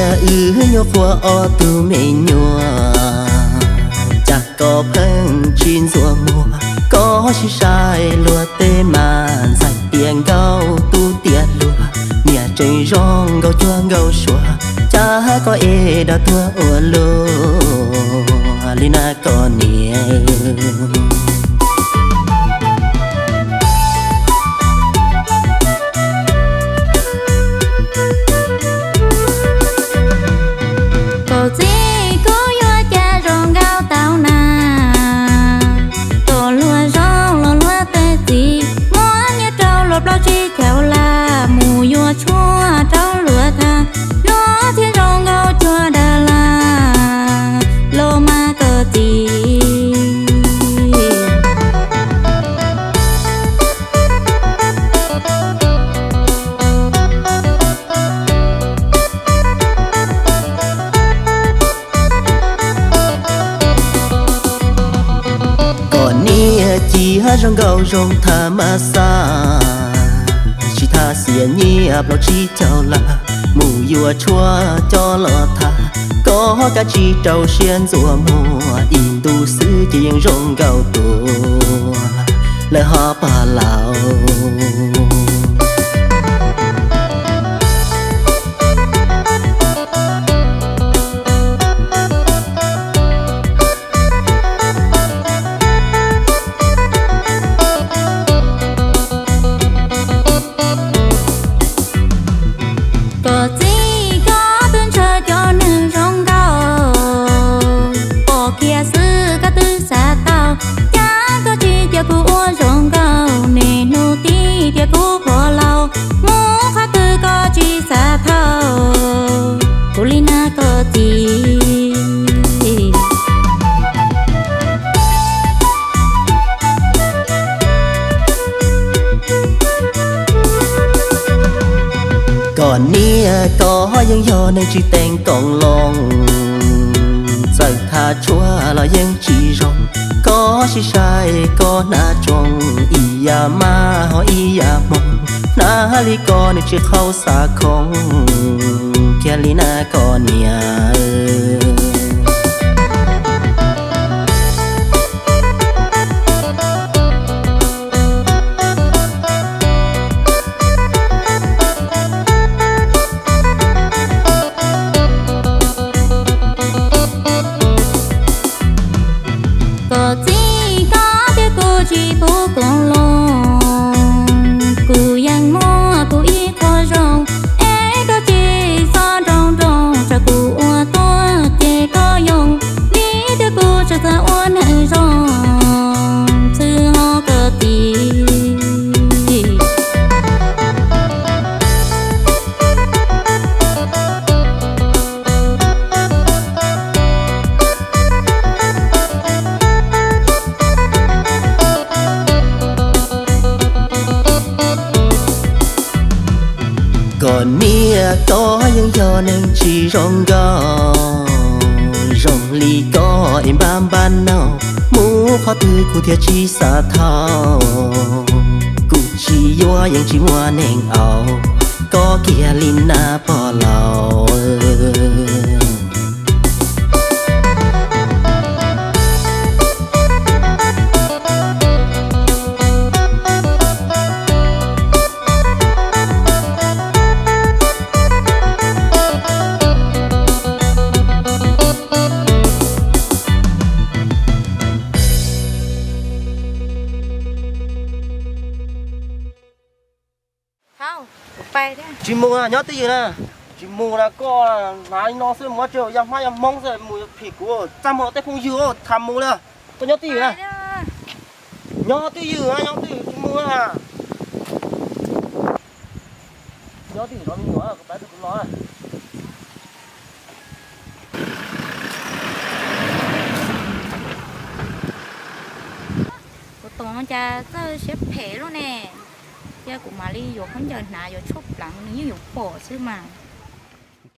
nhô qua o tu mẹ nhua chắc có phăng chín rùa mùa có chỉ sai lúa tê màn dành tiền gạo tu tiền lúa nhà trời rong gạo chua gạo xua cha có e đã tua ua lúa lina có nia rong gạo rong thả mà xa chỉ tha xìa nhia bao chi chào là mù yua chua cho lọ thả có cả chi trâu xiên rùa mùa in tu sư chỉ riêng rong gạo tù lời họ bà lão còn nia có những do nên chỉ tên còn lòng giờ tha chúa là những chỉ rong có chỉ sai có na trong ia ma ho ia mong na li có nên chỉ khâu xa không kia li na có nia còn nia có những do nên chỉ rong gạo rong ly có em ban nào mu khó tư cụ thiệt chỉ xa thao cụ chỉ yo những chỉ mua nền ảo có kia linh na bỏ lầu chỉ mua nhớ tí gì nè chỉ mua là có nãy nó sẽ mua chiều yam mai yam mong rồi mua thịt của trăm họ tới không dưa tham mua nè có nhớ tí gì nè nhớ tí gì nhớ tí chỉ mua à nhớ tí nó nhiều à cái bé được nó của tông cha tớ xếp phê luôn nè giờ cũng mà đi vô không giờ nào vô chốt lặng như vô phổ chứ mà